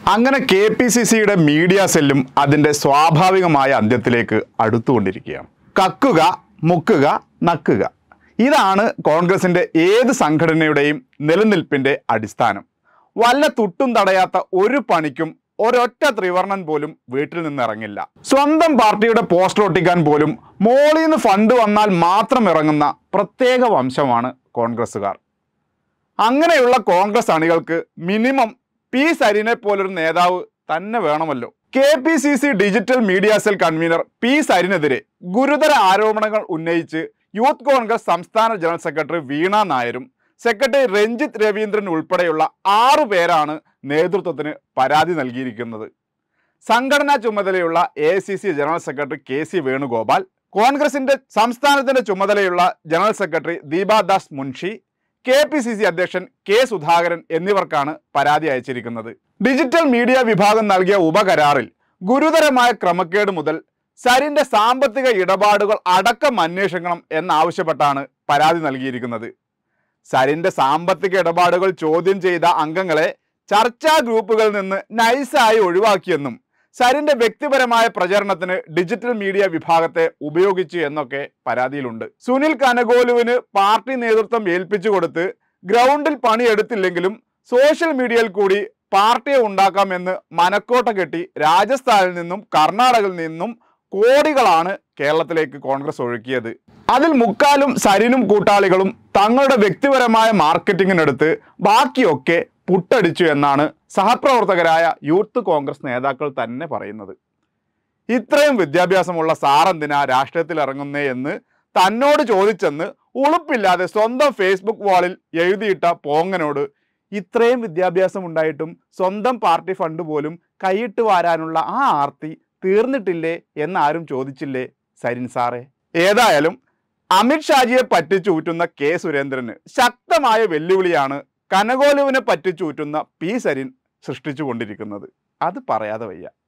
അങ്ങനെ KPCCയുടെ മീഡിയ സെല്ലും അതിൻ്റെ സ്വാഭാവികമായ അന്ത്യത്തിലേക്ക് അടുത്തുകൊണ്ടിരിക്കുകയാണ്. കക്കുക, മുക്കുക, നക്കുക, ഇതാണ് കോൺഗ്രസിൻ്റെ ഏത് സംഘടനയുടെയും നിലനിൽപ്പിൻ്റെ അടിസ്ഥാനം. വല്ല തുട്ടും തടയാത്ത ഒരു പണിക്കും ഒരൊറ്റ ത്രിവർണ്ണൻ പോലും വീട്ടിൽ നിന്നിറങ്ങില്ല. സ്വന്തം പാർട്ടിയുടെ പോസ്റ്റർ ഒട്ടിക്കാൻ പോലും മോളിന്ന് ഫണ്ട് വന്നാൽ മാത്രം ഇറങ്ങുന്ന പ്രത്യേക വംശമാണ് കോൺഗ്രസ്സുകാർ. അങ്ങനെയുള്ള കോൺഗ്രസ് അണികൾക്ക് മിനിമം പി സരിനെ പോലൊരു നേതാവ് തന്നെ വേണമല്ലോ. KPCC digital media cell convener P സരിനെതിരെ ഗുരുതര ആരോപണങ്ങൾ ഉന്നയിച്ച് യൂത്ത് കോൺഗ്രസ് സംസ്ഥാന ജനറൽ സെക്രട്ടറി വീണ നായരും സെക്രട്ടറി രഞ്ജിത്ത് രവീന്ദ്രൻ ഉൾപ്പെടെയുള്ള 6 പേരാണ് നേതൃത്വത്തിന് പരാതി നൽകിയിരിക്കുന്നത്. സംഘടനാ ചുമതലയുള്ള AICC general secretary KC Venugopal, കോൺഗ്രസിന്റെ സംസ്ഥാനത്തിന്റെ ചുമതലയുള്ള general secretary Deepadas Munshi, KPCC അധ്യക്ഷൻ K സുധാകരൻ എന്നിവർക്കാണ് പരാതി അയച്ചിരിക്കുന്നത്. ഡിജിറ്റൽ മീഡിയ വിഭാഗം നൽകിയ ഉപകരാറിൽ ഗുരുതരമായ ക്രമക്കേട് മുതൽ സരിന്റെ സാമ്പത്തിക ഇടപാടുകൾ അടക്കം അന്വേഷിക്കണം എന്നാവശ്യപ്പെട്ടാണ് പരാതി നൽകിയിരിക്കുന്നത്. സരിന്റെ സാമ്പത്തിക ഇടപാടുകൾ ചോദ്യം ചെയ്ത അംഗങ്ങളെ ചർച്ചാ ഗ്രൂപ്പുകളിൽ നിന്ന് നൈസായി ഒഴിവാക്കിയെന്നും സരിന്റെ വ്യക്തിപരമായ പ്രചരണത്തിന് ഡിജിറ്റൽ മീഡിയ വിഭാഗത്തെ ഉപയോഗിച്ചു എന്നൊക്കെ പരാതിയിലുണ്ട്. സുനിൽ കനകോലുവിന് പാർട്ടി നേതൃത്വം ഏൽപ്പിച്ചു കൊടുത്ത് ഗ്രൗണ്ടിൽ പണിയെടുത്തില്ലെങ്കിലും സോഷ്യൽ മീഡിയയിൽ കൂടി പാർട്ടിയെ ഉണ്ടാക്കാമെന്ന് മനക്കോട്ട കെട്ടി രാജസ്ഥാനിൽ നിന്നും കർണാടകയിൽ നിന്നും കോടികളാണ് കേരളത്തിലേക്ക് കോൺഗ്രസ് ഒഴുക്കിയത്. അതിൽ മുക്കാലും സരിനും കൂട്ടാളികളും തങ്ങളുടെ വ്യക്തിപരമായ മാർക്കറ്റിങ്ങിനെടുത്ത് ബാക്കിയൊക്കെ പുട്ടടിച്ചു എന്നാണ് സഹപ്രവർത്തകരായ യൂത്ത് കോൺഗ്രസ് നേതാക്കൾ തന്നെ പറയുന്നത്. ഇത്രയും വിദ്യാഭ്യാസമുള്ള സാറെന്തിനാ രാഷ്ട്രീയത്തിൽ ഇറങ്ങുന്നേ എന്ന് തന്നോട് ചോദിച്ചെന്ന് ഉളുപ്പില്ലാതെ സ്വന്തം ഫേസ്ബുക്ക് വാളിൽ എഴുതിയിട്ട പോങ്ങനോട് ഇത്രയും വിദ്യാഭ്യാസം ഉണ്ടായിട്ടും സ്വന്തം പാർട്ടി ഫണ്ട് പോലും കൈയിട്ട് വാരാനുള്ള ആ ആർത്തി തീർന്നിട്ടില്ലേ എന്നാരും ചോദിച്ചില്ലേ സരിൻ സാറേ? ഏതായാലും അമിത് ഷാജിയെ പറ്റിച്ചൂറ്റുന്ന K സുരേന്ദ്രന് ശക്തമായ വെല്ലുവിളിയാണ് കനകോലുവിനെ പറ്റിച്ചൂറ്റുന്ന പി സരിൻ സൃഷ്ടിച്ചു കൊണ്ടിരിക്കുന്നത്. അത് പറയാതെ വയ്യ.